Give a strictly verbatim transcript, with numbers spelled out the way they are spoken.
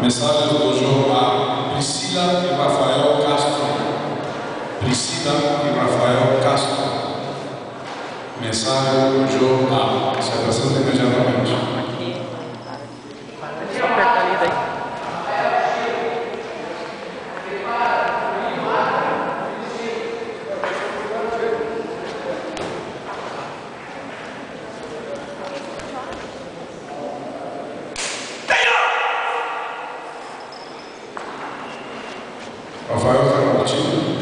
Mensagem hoje a Priscila e Rafael Castro. Priscila e Rafael Castro. Mensagem hoje a se apresenta imediatamente. Só apertar ali daí. Rafael está na partida.